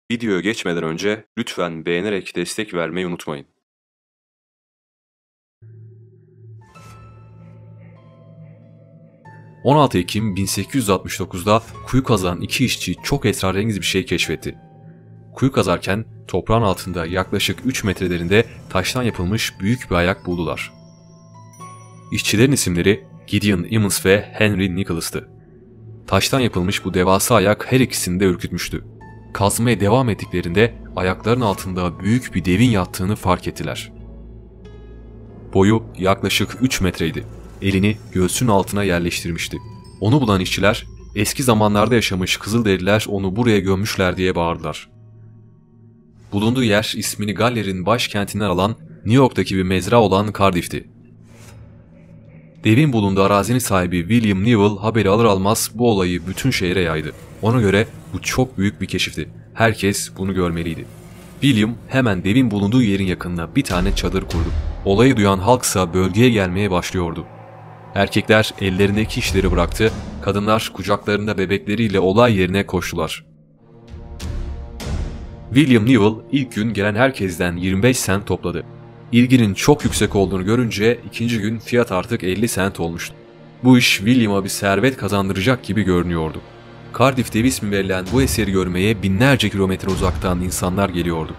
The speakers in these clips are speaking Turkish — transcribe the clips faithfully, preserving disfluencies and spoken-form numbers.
Videoya geçmeden önce lütfen beğenerek destek vermeyi unutmayın. on altı Ekim bin sekiz yüz altmış dokuz'da kuyu kazan iki işçi çok esrarengiz bir şey keşfetti. Kuyu kazarken toprağın altında yaklaşık üç metre derinde taştan yapılmış büyük bir ayak buldular. İşçilerin isimleri Gideon Emmons ve Henry Nicholas'tı. Taştan yapılmış bu devasa ayak her ikisini de ürkütmüştü. Kazmaya devam ettiklerinde ayakların altında büyük bir devin yattığını fark ettiler. Boyu yaklaşık üç metreydi. Elini göğsünün altına yerleştirmişti. Onu bulan işçiler, eski zamanlarda yaşamış Kızılderililer onu buraya gömmüşler diye bağırdılar. Bulunduğu yer ismini Galler'in başkentinden alan New York'taki bir mezra olan Cardiff'ti. Devin bulunduğu arazinin sahibi William Newell haberi alır almaz bu olayı bütün şehre yaydı. Ona göre bu çok büyük bir keşifti. Herkes bunu görmeliydi. William hemen devin bulunduğu yerin yakınına bir tane çadır kurdu. Olayı duyan halksa bölgeye gelmeye başlıyordu. Erkekler ellerindeki işleri bıraktı, kadınlar kucaklarında bebekleriyle olay yerine koştular. William Newell ilk gün gelen herkesten yirmi beş sent topladı. İlginin çok yüksek olduğunu görünce ikinci gün fiyat artık elli sent olmuştu. Bu iş William'a bir servet kazandıracak gibi görünüyordu. Cardiff devi ismi verilen bu eseri görmeye binlerce kilometre uzaktan insanlar geliyordu.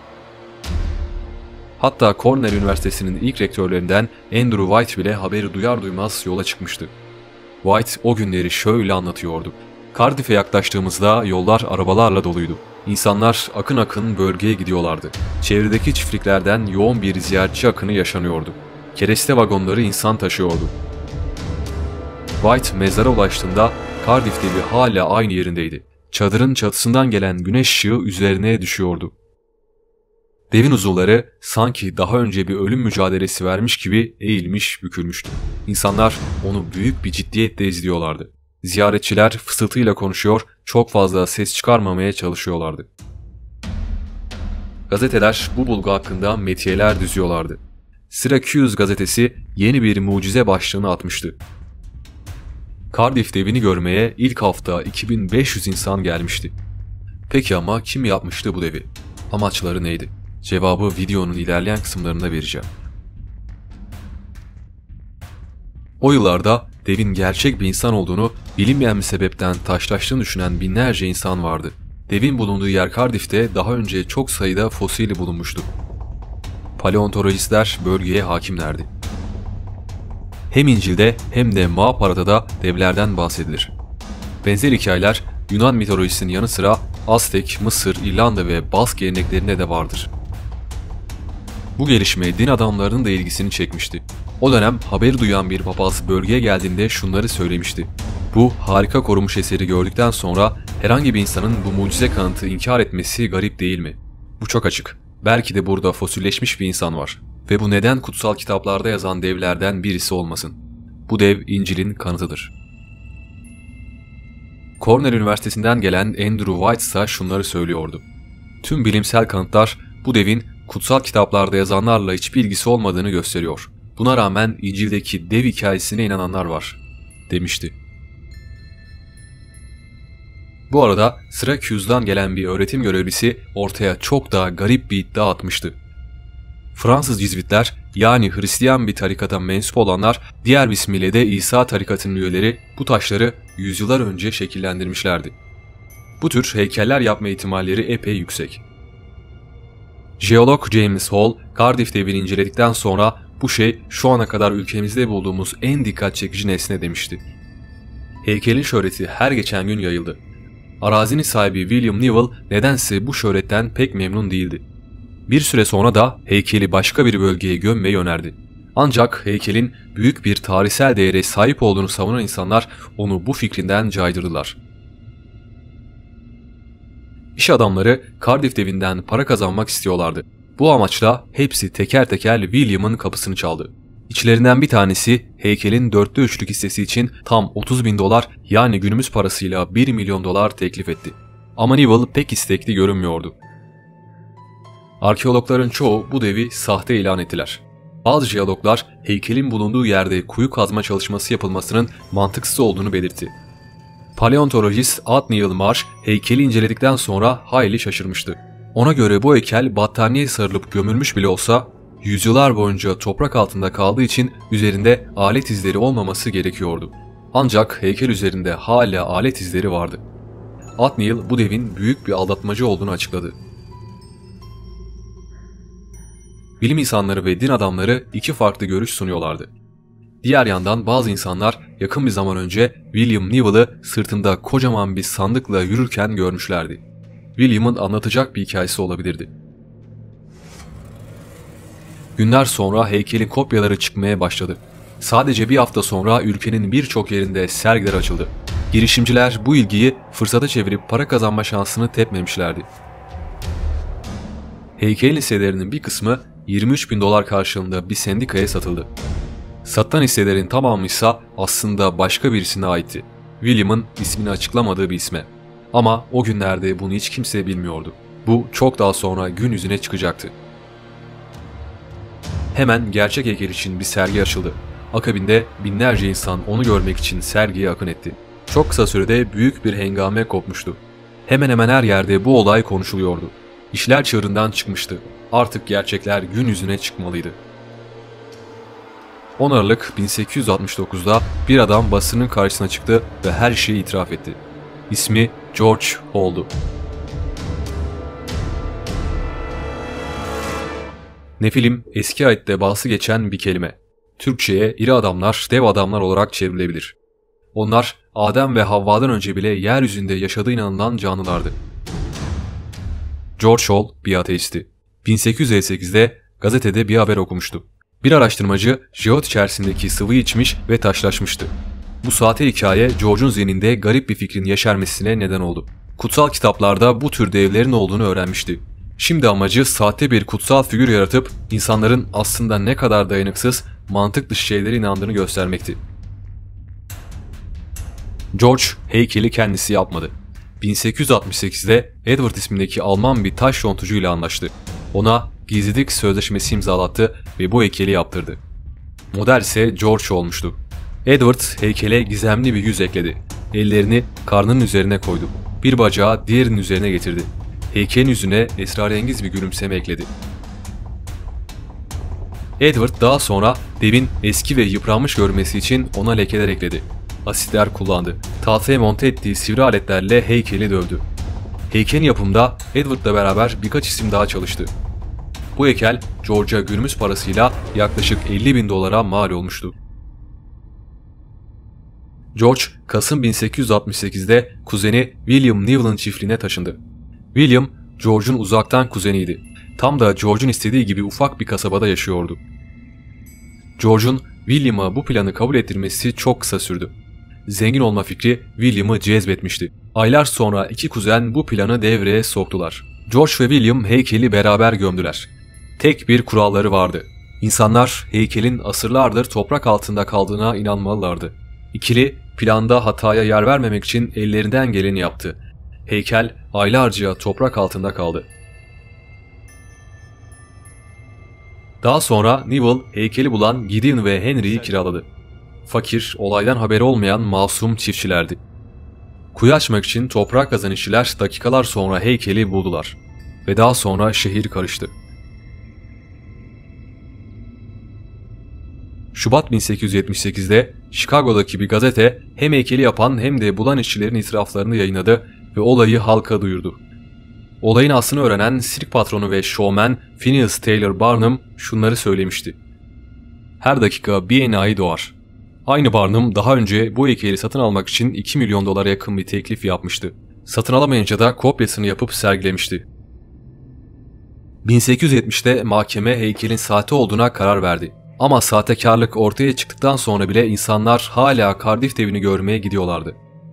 Hatta Cornell Üniversitesi'nin ilk rektörlerinden Andrew White bile haberi duyar duymaz yola çıkmıştı. White o günleri şöyle anlatıyordu. Cardiff'e yaklaştığımızda yollar arabalarla doluydu. İnsanlar akın akın bölgeye gidiyorlardı. Çevredeki çiftliklerden yoğun bir ziyaretçi akını yaşanıyordu. Kereste vagonları insan taşıyordu. White mezara ulaştığında Cardiff devi hala aynı yerindeydi. Çadırın çatısından gelen güneş ışığı üzerine düşüyordu. Devin uzuvları sanki daha önce bir ölüm mücadelesi vermiş gibi eğilmiş bükülmüştü. İnsanlar onu büyük bir ciddiyetle izliyorlardı. Ziyaretçiler fısıltıyla konuşuyor, çok fazla ses çıkarmamaya çalışıyorlardı. Gazeteler bu bulgu hakkında metiyeler düzüyorlardı. Syracuse gazetesi yeni bir mucize başlığını atmıştı. Cardiff devini görmeye ilk hafta iki bin beş yüz insan gelmişti. Peki ama kim yapmıştı bu devi? Amaçları neydi? Cevabı videonun ilerleyen kısımlarında vereceğim. O yıllarda devin gerçek bir insan olduğunu bilinmeyen bir sebepten taşlaştığını düşünen binlerce insan vardı. Devin bulunduğu yer Cardiff'te daha önce çok sayıda fosili bulunmuştu. Paleontolojistler bölgeye hakimlerdi. Hem İncil'de hem de Mahabharata'da devlerden bahsedilir. Benzer hikayeler Yunan mitolojisinin yanı sıra Aztek, Mısır, İrlanda ve Bask geleneklerinde de vardır. Bu gelişme din adamlarının da ilgisini çekmişti. O dönem haberi duyan bir papaz bölgeye geldiğinde şunları söylemişti. Bu harika korunmuş eseri gördükten sonra herhangi bir insanın bu mucize kanıtı inkar etmesi garip değil mi? Bu çok açık. Belki de burada fosilleşmiş bir insan var. Ve bu neden kutsal kitaplarda yazan devlerden birisi olmasın? Bu dev İncil'in kanıtıdır. Cornell Üniversitesi'nden gelen Andrew White ise şunları söylüyordu. Tüm bilimsel kanıtlar bu devin kutsal kitaplarda yazanlarla hiçbir ilgisi olmadığını gösteriyor. Buna rağmen İncil'deki dev hikayesine inananlar var, demişti. Bu arada Syracuse'dan gelen bir öğretim görevlisi ortaya çok daha garip bir iddia atmıştı. Fransız Cizvitler, yani Hristiyan bir tarikata mensup olanlar, diğer bir ismiyle de İsa tarikatının üyeleri bu taşları yüzyıllar önce şekillendirmişlerdi. Bu tür heykeller yapma ihtimalleri epey yüksek. Jeolog James Hall, Cardiff devini inceledikten sonra bu şey şu ana kadar ülkemizde bulduğumuz en dikkat çekici nesne demişti. Heykelin şöhreti her geçen gün yayıldı. Arazinin sahibi William Newell nedense bu şöhretten pek memnun değildi. Bir süre sonra da heykeli başka bir bölgeye gömmeyi önerdi. Ancak heykelin büyük bir tarihsel değere sahip olduğunu savunan insanlar onu bu fikrinden caydırdılar. İş adamları Cardiff devinden para kazanmak istiyorlardı. Bu amaçla hepsi teker teker William'ın kapısını çaldı. İçlerinden bir tanesi heykelin dörtte üçlük hissesi için tam otuz bin dolar, yani günümüz parasıyla bir milyon dolar teklif etti. Ama Newell pek istekli görünmüyordu. Arkeologların çoğu bu devi sahte ilan ettiler. Bazı jeologlar heykelin bulunduğu yerde kuyu kazma çalışması yapılmasının mantıksız olduğunu belirtti. Paleontolojist Othniel Marsh heykeli inceledikten sonra hayli şaşırmıştı. Ona göre bu heykel battaniye sarılıp gömülmüş bile olsa yüzyıllar boyunca toprak altında kaldığı için üzerinde alet izleri olmaması gerekiyordu. Ancak heykel üzerinde hala alet izleri vardı. Othniel bu devin büyük bir aldatmacı olduğunu açıkladı. Bilim insanları ve din adamları iki farklı görüş sunuyorlardı. Diğer yandan bazı insanlar yakın bir zaman önce William Newell'ı sırtında kocaman bir sandıkla yürürken görmüşlerdi. William'ın anlatacak bir hikayesi olabilirdi. Günler sonra heykelin kopyaları çıkmaya başladı. Sadece bir hafta sonra ülkenin birçok yerinde sergiler açıldı. Girişimciler bu ilgiyi fırsata çevirip para kazanma şansını tepmemişlerdi. Heykelin hisselerinin bir kısmı yirmi üç bin dolar karşılığında bir sendikaya satıldı. Satılan hisselerin tamamı ise aslında başka birisine aitti. William'ın ismini açıklamadığı bir isme. Ama o günlerde bunu hiç kimse bilmiyordu. Bu çok daha sonra gün yüzüne çıkacaktı. Hemen gerçek heykel için bir sergi açıldı. Akabinde binlerce insan onu görmek için sergiye akın etti. Çok kısa sürede büyük bir hengame kopmuştu. Hemen hemen her yerde bu olay konuşuluyordu. İşler çığırından çıkmıştı. Artık gerçekler gün yüzüne çıkmalıydı. on Aralık bin sekiz yüz altmış dokuz'da bir adam basının karşısına çıktı ve her şeyi itiraf etti. İsmi George Hall'du. Nefilim eski ayette bahsi geçen bir kelime. Türkçe'ye iri adamlar, dev adamlar olarak çevrilebilir. Onlar Adem ve Havva'dan önce bile yeryüzünde yaşadığı inanılan canlılardı. George Hall bir ateisti. bin sekiz yüz elli sekiz'de gazetede bir haber okumuştu. Bir araştırmacı jeot içerisindeki sıvıyı içmiş ve taşlaşmıştı. Bu sahte hikaye George'un zihninde garip bir fikrin yeşermesine neden oldu. Kutsal kitaplarda bu tür devlerin olduğunu öğrenmişti. Şimdi amacı sahte bir kutsal figür yaratıp insanların aslında ne kadar dayanıksız, mantık dışı şeylere inandığını göstermekti. George heykeli kendisi yapmadı. bin sekiz yüz altmış sekiz'de Edward ismindeki Alman bir taş yontucu ile anlaştı. Ona gizlilik sözleşmesi imzalattı ve bu heykeli yaptırdı. Model ise George olmuştu. Edward heykele gizemli bir yüz ekledi. Ellerini karnının üzerine koydu. Bir bacağı diğerinin üzerine getirdi. Heykelin yüzüne esrarengiz bir gülümseme ekledi. Edward daha sonra devin eski ve yıpranmış görünmesi için ona lekeler ekledi. Asitler kullandı. Tahtaya monte ettiği sivri aletlerle heykeli dövdü. Heykelin yapımında Edward'la beraber birkaç isim daha çalıştı. Bu heykel George'a günümüz parasıyla yaklaşık elli bin dolara mal olmuştu. George, Kasım bin sekiz yüz altmış sekiz'de kuzeni William Newell'ın çiftliğine taşındı. William, George'un uzaktan kuzeniydi. Tam da George'un istediği gibi ufak bir kasabada yaşıyordu. George'un William'a bu planı kabul ettirmesi çok kısa sürdü. Zengin olma fikri William'ı cezbetmişti. Aylar sonra iki kuzen bu planı devreye soktular. George ve William heykeli beraber gömdüler. Tek bir kuralları vardı. İnsanlar heykelin asırlardır toprak altında kaldığına inanmalılardı. İkili planda hataya yer vermemek için ellerinden geleni yaptı. Heykel aylarca toprak altında kaldı. Daha sonra Newell heykeli bulan Gideon ve Henry'yi kiraladı. Fakir, olaydan haberi olmayan masum çiftçilerdi. Kuyu açmak için toprak kazan işçiler dakikalar sonra heykeli buldular. Ve daha sonra şehir karıştı. Şubat bin sekiz yüz yetmiş sekiz'de Chicago'daki bir gazete hem heykeli yapan hem de bulan işçilerin itiraflarını yayınladı ve olayı halka duyurdu. Olayın aslını öğrenen sirk patronu ve showman Phineas Taylor Barnum şunları söylemişti. Her dakika bir enayi doğar. Aynı Barnum daha önce bu heykeli satın almak için iki milyon dolara yakın bir teklif yapmıştı. Satın alamayınca da kopyasını yapıp sergilemişti. bin sekiz yüz yetmiş'te mahkeme heykelin sahte olduğuna karar verdi. Ama sahtekarlık ortaya çıktıktan sonra bile insanlar hala Cardiff devini görmeye gidiyorlardı.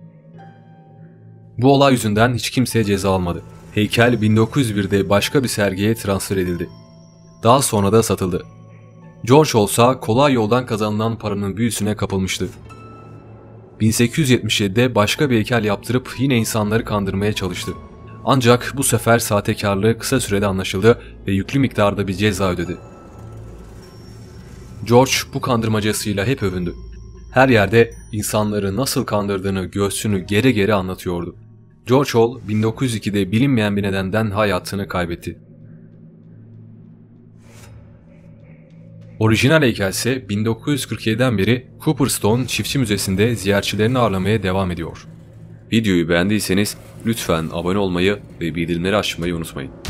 Bu olay yüzünden hiç kimse ceza almadı. Heykel bin dokuz yüz bir'de başka bir sergiye transfer edildi. Daha sonra da satıldı. George olsa kolay yoldan kazanılan paranın büyüsüne kapılmıştı. bin sekiz yüz yetmiş yedi'de başka bir heykel yaptırıp yine insanları kandırmaya çalıştı. Ancak bu sefer sahtekarlığı kısa sürede anlaşıldı ve yüklü miktarda bir ceza ödedi. George bu kandırmacasıyla hep övündü. her yerde insanları nasıl kandırdığını göğsünü gere gere anlatıyordu. George Hall bin dokuz yüz ikide bilinmeyen bir nedenden hayatını kaybetti. Orijinal heykel ise bin dokuz yüz kırk yediden beri Cooperstone Çiftçi Müzesi'nde ziyaretçilerini ağırlamaya devam ediyor. Videoyu beğendiyseniz lütfen abone olmayı ve bildirimleri açmayı unutmayın.